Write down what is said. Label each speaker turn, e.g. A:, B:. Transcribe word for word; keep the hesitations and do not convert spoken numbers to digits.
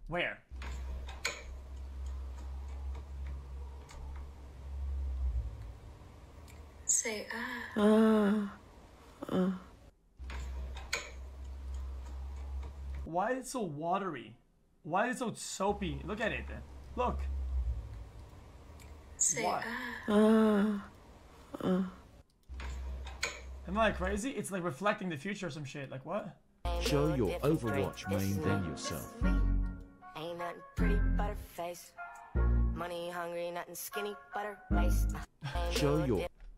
A: Where?
B: Say ah.
C: Ah. Uh.
A: Why is it so watery? Why is it so soapy? Look at it. Look.
B: Say
A: Why?
B: ah.
C: Uh. Uh.
A: Am I crazy? It's like reflecting the future or some shit. Like what?
D: Show your Overwatch main then yourself.
E: Ain't nothing pretty but her face. Money hungry, nothing skinny but her waist.
D: Show your